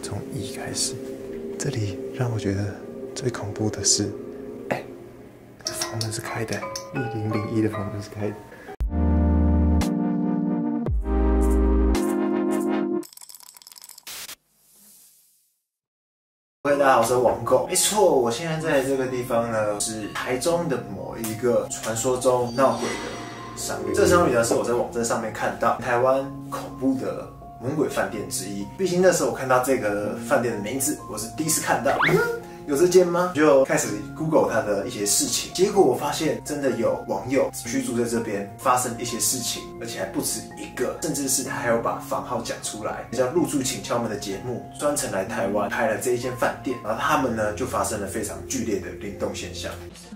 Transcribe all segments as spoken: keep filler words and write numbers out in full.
从一开始，这里让我觉得最恐怖的是，哎，这房门是开的，一零零一的房门是开的。大家好，我是网狗。没错，我现在在这个地方呢，是台中的某一个传说中闹鬼的商旅。这个商旅呢，是我在网站上面看到台湾恐怖的猛鬼饭店之一。毕竟那时候我看到这个饭店的名字，我是第一次看到。嗯有这间吗？就开始 Google 它的一些事情，结果我发现真的有网友居住在这边，发生一些事情，而且还不止一个，甚至是他还有把房号讲出来，叫《入住请敲门》的节目，专程来台湾拍了这一间饭店，然后他们呢就发生了非常剧烈的灵动现象。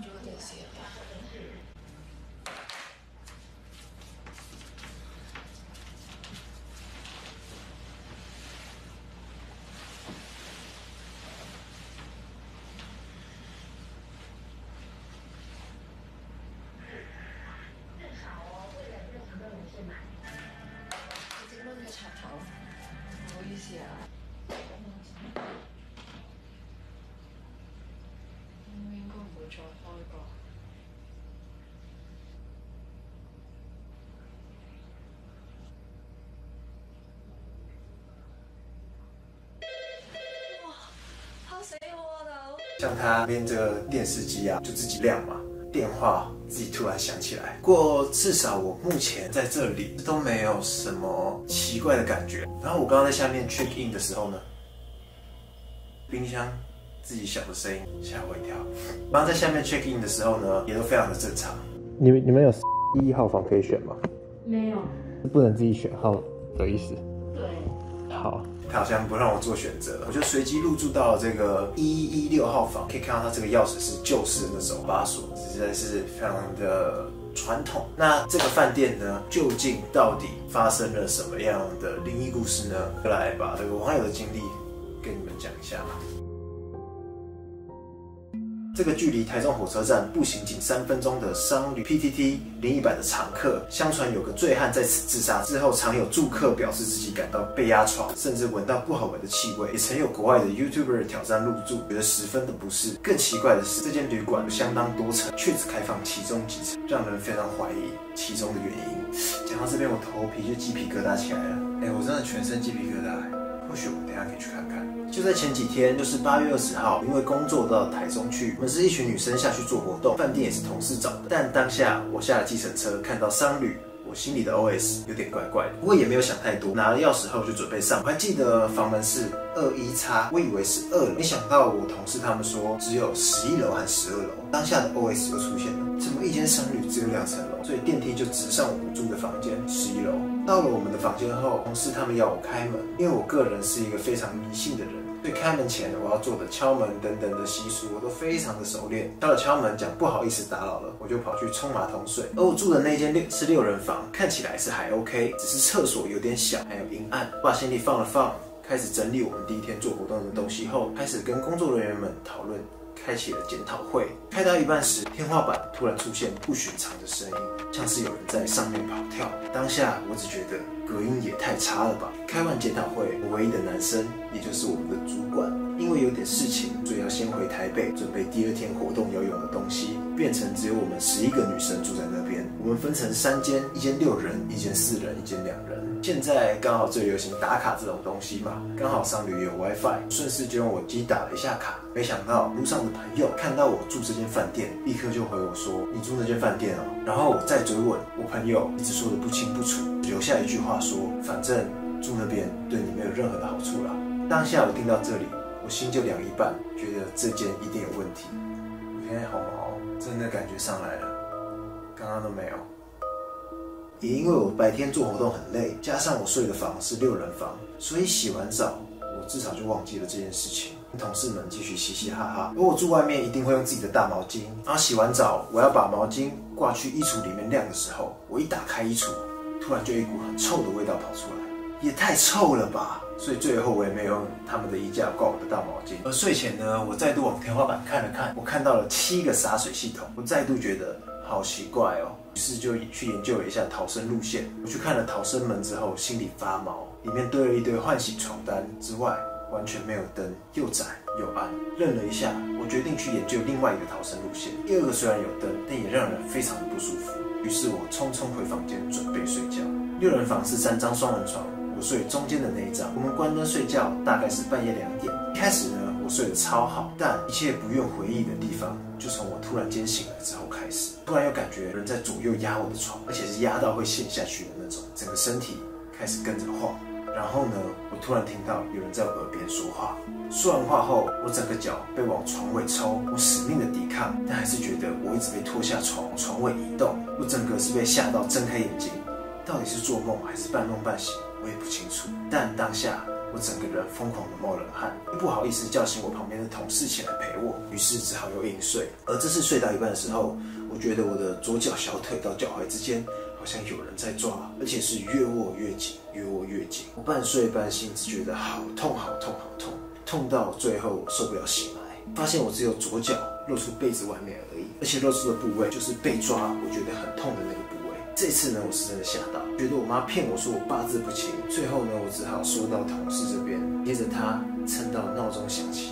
像他连这个电视机啊，就自己亮嘛，电话自己突然响起来。不过至少我目前在这里都没有什么奇怪的感觉。然后我刚刚在下面 check in 的时候呢，冰箱自己小的声音吓我一跳。刚刚在下面 check in 的时候呢，也都非常的正常。你们你们有一号房可以选吗？没有，不能自己选号的意思。对，好。他好像不让我做选择，我就随机入住到了这个一一六号房，可以看到它这个钥匙是旧式的那种把锁，实在是非常的传统。那这个饭店呢，究竟到底发生了什么样的灵异故事呢？来把这个网友的经历跟你们讲一下。这个距离台中火车站步行仅三分钟的商旅 P T T 灵异版的常客，相传有个醉汉在此自杀之后，常有住客表示自己感到被压床，甚至闻到不好闻的气味。也曾有国外的 YouTuber 挑战入住，觉得十分的不适。更奇怪的是，这间旅馆有相当多层，却只开放其中几层，让人非常怀疑其中的原因。讲到这边，我头皮就鸡皮疙瘩起来了。哎、欸，我真的全身鸡皮疙瘩。或许我们等一下可以去看看。就在前几天，就是八月二十号，因为工作到台中去，我们是一群女生下去做活动，饭店也是同事找的。但当下我下了计程车，看到商旅，我心里的 O S 有点怪怪的，不过也没有想太多，拿了钥匙后就准备上。我还记得房门是二一叉，我以为是二楼，没想到我同事他们说只有十一楼和十二楼。当下的 O S 又出现了，怎么一间商旅只有两层楼？所以电梯就直上我们住的房间十一楼。到了我们的房间后，同事他们要我开门，因为我个人是一个非常迷信的人，所以开门前我要做的敲门等等的习俗我都非常的熟练。到了敲门讲不好意思打扰了，我就跑去冲马桶水。而我住的那间六是六人房，看起来是还 OK， 只是厕所有点小，还有阴暗。我把行李放了放，开始整理我们第一天做活动的东西后，开始跟工作人员们讨论。开启了检讨会，开到一半时，天花板突然出现不寻常的声音，像是有人在上面跑跳。当下我只觉得隔音也太差了吧。开完检讨会，我唯一的男生，也就是我们的主管，因为有点事情，所以要先回台北准备第二天活动要用的东西，变成只有我们十一个女生住在那边。我们分成三间，一间六人，一间四人，一间两人。现在刚好最流行打卡这种东西嘛，刚好商旅有 WiFi， 顺势就用我机打了一下卡。没想到路上的朋友看到我住这间饭店，立刻就回我说：“你住那间饭店哦。”然后我再追问，我朋友一直说的不清不楚，留下一句话说：“反正住那边对你没有任何的好处啦。”当下我听到这里，我心就凉一半，觉得这间一定有问题。我现在好毛，真的感觉上来了，刚刚都没有。也因为我白天做活动很累，加上我睡的房是六人房，所以洗完澡我至少就忘记了这件事情。同事们继续嘻嘻哈哈，而我住外面一定会用自己的大毛巾，然后洗完澡我要把毛巾挂去衣橱里面晾的时候，我一打开衣橱，突然就有一股很臭的味道跑出来，也太臭了吧！所以最后我也没有用他们的衣架挂我的大毛巾。而睡前呢，我再度往天花板看了看，我看到了七个洒水系统，我再度觉得好奇怪哦。于是就去研究了一下逃生路线。我去看了逃生门之后，心里发毛，里面堆了一堆换洗床单之外，我完全没有灯，又窄又暗。愣了一下，我决定去研究另外一个逃生路线。第二个虽然有灯，但也让人非常的不舒服。于是我匆匆回房间准备睡觉。六人房是三张双人床，我睡中间的那一张。我们关灯睡觉，大概是半夜两点。一开始呢，我睡得超好，但一切不愿回忆的地方，就从我突然间醒来之后开始。突然又感觉有人在左右压我的床，而且是压到会陷下去的那种，整个身体开始跟着晃。然后呢，我突然听到有人在我耳边说话。说完话后，我整个脚被往床尾抽，我死命的抵抗，但还是觉得我一直被拖下床，床尾移动。我整个是被吓到睁开眼睛，到底是做梦还是半梦半醒，我也不清楚。但当下我整个人疯狂的冒冷汗，又不好意思叫醒我旁边的同事起来陪我，于是只好又硬睡。而这次睡到一半的时候，我觉得我的左脚小腿到脚踝之间好像有人在抓，而且是越握越紧，越握越紧。我半睡半醒，只觉得好痛好痛好痛，痛到最后我受不了醒来，发现我只有左脚露出被子外面而已，而且露出的部位就是被抓我觉得很痛的那个部位。这次呢，我是真的吓到，觉得我妈骗我说我八字不清。最后呢，我只好说到同事这边，接着他撑到闹钟响起。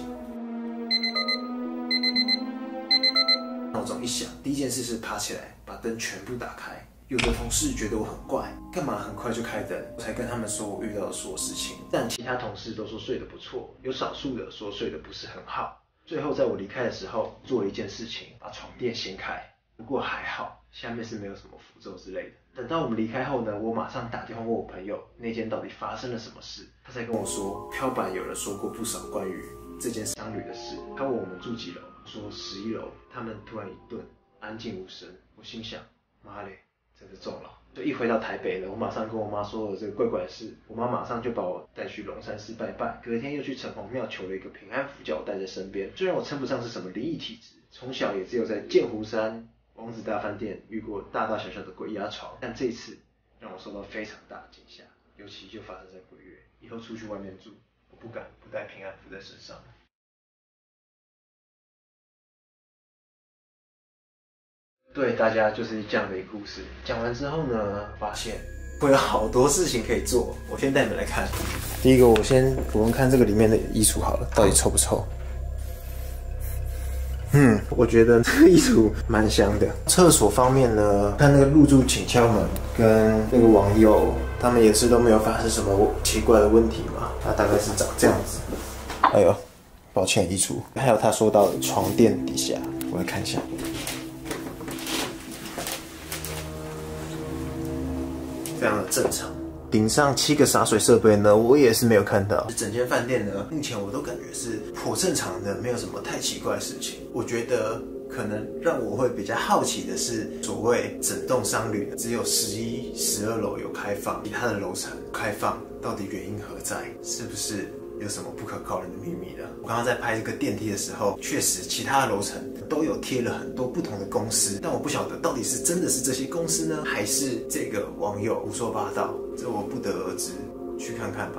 闹钟一响，第一件事是爬起来把灯全部打开。有的同事觉得我很怪，干嘛很快就开灯？我才跟他们说我遇到的所有事情，但其他同事都说睡得不错，有少数的说睡得不是很好。最后在我离开的时候，做了一件事情，把床垫掀开。不过还好，下面是没有什么符咒之类的。等到我们离开后呢，我马上打电话问我朋友那间到底发生了什么事，他才跟我说，漂板有人说过不少关于这间商旅的事。他问我们住几楼，说十一楼。他们突然一顿，安静无声。我心想，妈嘞！真的中了。就一回到台北了，我马上跟我妈说了这个怪怪的事，我妈马上就把我带去龙山寺拜拜，隔天又去城隍庙求了一个平安符，叫我带在身边。虽然我称不上是什么灵异体质，从小也只有在剑湖山王子大饭店遇过大大小小的鬼压床，但这一次让我受到非常大的惊吓，尤其就发生在鬼月。以后出去外面住，我不敢不带平安符在身上。对，大家就是这样的一个故事。讲完之后呢，发现会有好多事情可以做。我先带你们来看。第一个，我先我们看这个里面的衣橱好了，到底臭不臭？嗯，我觉得这个衣橱蛮香的。厕所方面呢，看那个入住请敲门跟那个网友，他们也是都没有发生什么奇怪的问题嘛。它大概是长这样子。哎呦，抱歉，衣橱。还有他说到的床垫底下，我来看一下。非常的正常。顶上七个洒水设备呢，我也是没有看到。整间饭店呢，目前我都感觉是颇正常的，没有什么太奇怪的事情。我觉得可能让我会比较好奇的是，所谓整栋商旅只有十一、十二楼有开放，其他的楼层开放，到底原因何在？是不是有什么不可告人的秘密呢？我刚刚在拍这个电梯的时候，确实其他的楼层都有贴了很多不同的公司，但我不晓得到底是真的是这些公司呢，还是这个网友胡说八道，这我不得而知，去看看吧。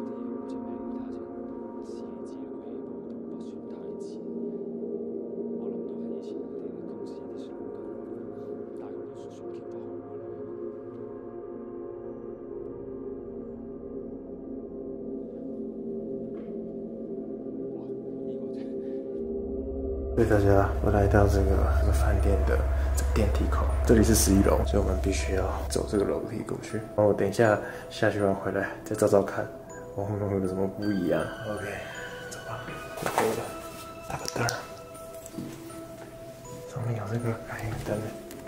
对大家，我来到这个这个饭店的这个电梯口，这里是十一楼，所以我们必须要走这个楼梯过去。然后我等一下下去完回来再照照看，我后面会有什么不一样。OK， 走吧，过多了，打个灯，上面有这个感应灯。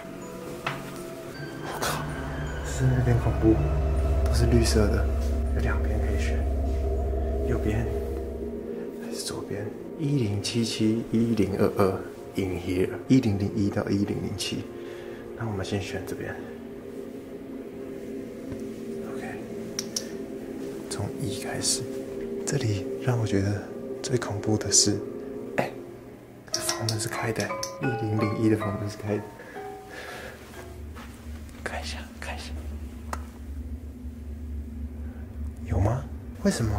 我靠，是有点恐怖，都是绿色的，有两边可以选，右边还是左边？一零七七一零二二 in here 一零零一到一零零七，那我们先选这边。OK， 从一开始，这里让我觉得最恐怖的是，哎、欸，这房门是开的，一零零一的房门是开的，看一下，看一下，有吗？为什么？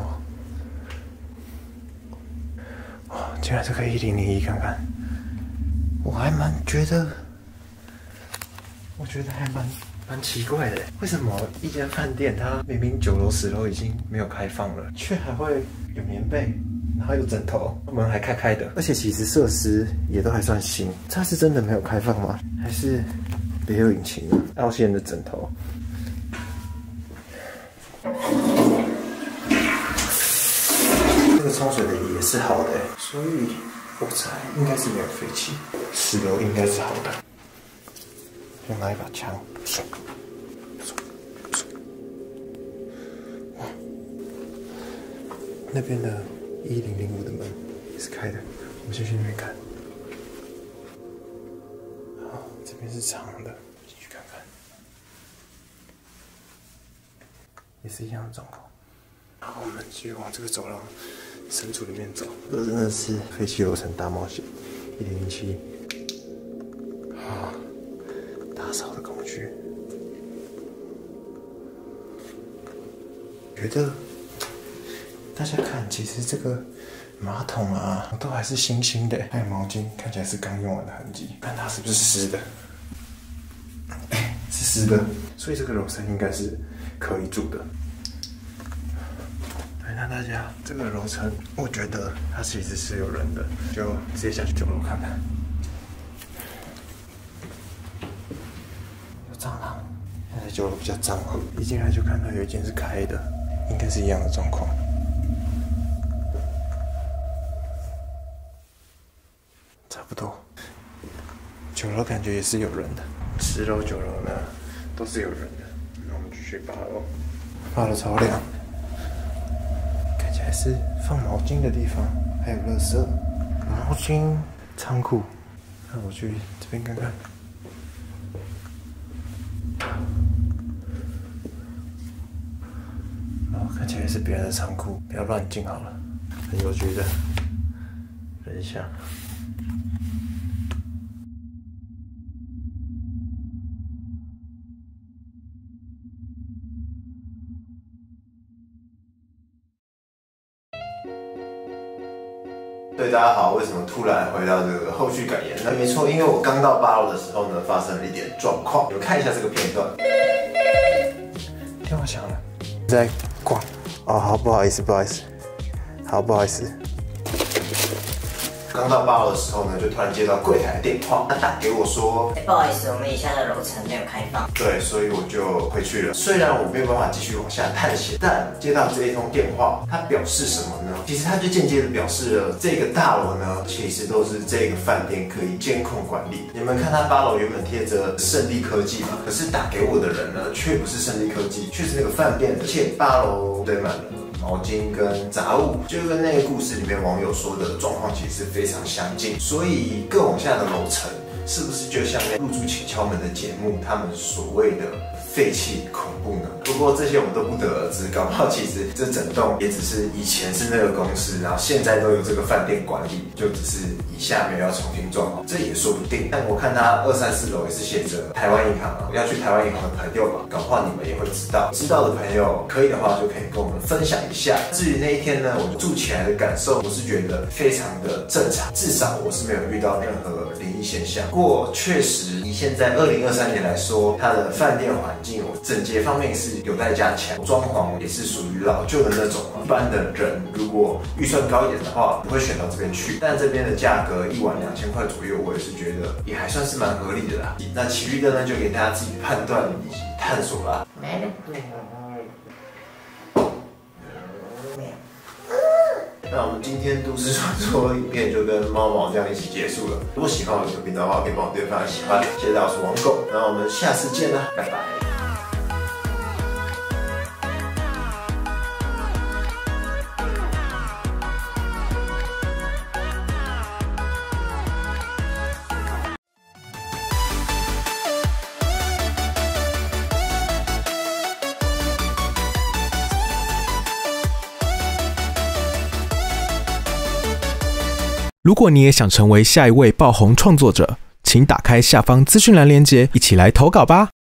竟然这个一零零一看看，我还蛮觉得，我觉得还蛮蛮奇怪的，为什么一间饭店它明明九楼、十楼已经没有开放了，却还会有棉被，然后有枕头，门还开开的，而且其实设施也都还算新。它是真的没有开放吗？还是别有隐情呢？凹陷的枕头。这个冲水的也是好的，所以我猜应该是没有废气。十楼应该是好的。就拿一把枪，哇！那边的一零零五的门也是开的，我们先去那边看。好，这边是长的，进去看看，也是一样的状况。然后我们继续往这个走廊深处里面走。这真的是废弃楼层大冒险，一零零七。啊，打扫的工具。觉得大家看，其实这个马桶啊，都还是新新的，还有毛巾，看起来是刚用完的痕迹。看它是不是湿的？是湿的，所以这个楼层应该是可以住的。那大家这个楼层，我觉得它其实是有人的，就直接下去九楼看看。有蟑螂，现在九楼比较脏哦。一进来就看到有一间是开的，应该是一样的状况。差不多。九楼感觉也是有人的，十楼、九楼呢都是有人的。那我们继续八楼，八楼超亮。还是放毛巾的地方，还有垃圾、毛巾仓库。那我去这边看看。哦，看起来是别人的仓库，不要乱进好了，很有趣的。等一下。对，大家好，为什么突然回到这个后续感言呢？没错，因为我刚到八楼的时候呢，发生了一点状况。你们看一下这个片段。电话响了，在逛。哦，好，不好意思，不好意思，好，不好意思。刚到八楼的时候呢，就突然接到柜台的电话，他打给我说：“ 哎，不好意思，我们以下的楼层没有开放。” 对，所以我就回去了。虽然我没有办法继续往下探险，但接到这一通电话，它表示什么呢？其实它就间接的表示了这个大楼呢，其实都是这个饭店可以监控管理。你们看，它八楼原本贴着胜利科技嘛，可是打给我的人呢，却不是胜利科技，却是那个饭店，而且八楼堆满了毛巾跟杂物，就跟那个故事里面网友说的状况其实是非常相近。所以更往下的楼层，是不是就像那入住请敲门的节目，他们所谓的废弃恐怖呢？不过这些我们都不得而知，搞不好其实这整栋也只是以前是那个公司，然后现在都有这个饭店管理，就只是以下面要重新装好，这也说不定。但我看他二三四楼也是写着台湾银行啊，要去台湾银行的朋友嘛，搞不好你们也会知道，知道的朋友可以的话就可以跟我们分享一下。至于那一天呢，我住起来的感受，我是觉得非常的正常，至少我是没有遇到任何灵异现象。不过确实以现在二零二三年来说，它的饭店环境整洁方面是有待加强，装潢也是属于老旧的那种。一般的人如果预算高一点的话，不会选到这边去。但这边的价格一晚两千块左右，我也是觉得也还算是蛮合理的啦。那其余的呢，就给大家自己判断以及探索啦。那我们今天都市传说影片就跟猫毛这样一起结束了。如果喜欢我的频道的话，可以帮我点分喜欢，谢谢大家，我是王狗，那我们下次见啦，拜拜。 如果你也想成为下一位爆红创作者，请打开下方资讯栏链接，一起来投稿吧。